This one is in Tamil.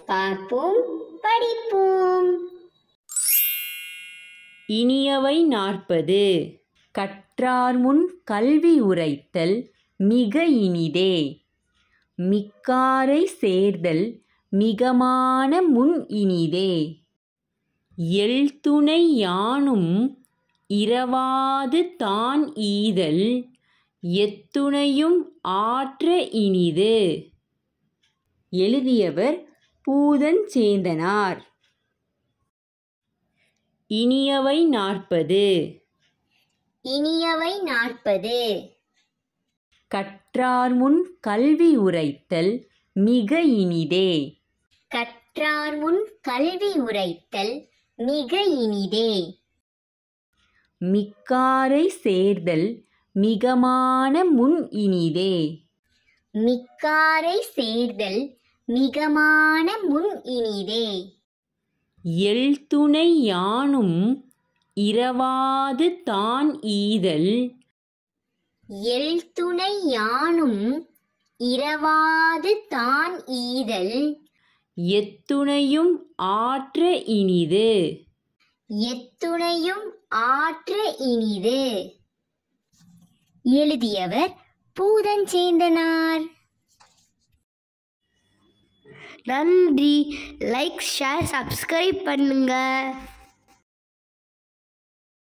பார்ப்போம், படிப்போம். இனியவை 40. கற்றார் முன் கல்வி உரைத்தல் மிக இனிதே. மிக்காரை சேர்தல் மிகமான முன் இனிதே. எல்துணை யானும் இரவாது தான் ஈதல் எத்துணையும் ஆற்ற இனிது. எழுதியவர் பூதஞ்சேந்தனார். இனியவை 40. இனியவை 40. கற்றார் முன் கல்வி உரைத்தல் மிக இனிதே. கற்றார் முன் கல்வி உரைத்தல் மிக இனிதே. மிக்காரை சேர்தல் மிகமான முன் இனிதே. மிக்காரை சேர்தல் மிகமான முன் இனிதே. எல்துணை யானும் இரவாது தான் ஈதல். எல்துணை யானும் இரவாது தான் ஈதல் எத்துணையும் ஆற்ற இனிது. எத்துணையும் ஆற்ற இனிது. எழுதியவர் பூதஞ்சேந்தனார். நன்றி. லைக், ஷேர், சப்ஸ்கிரைப் பண்ணுங்க.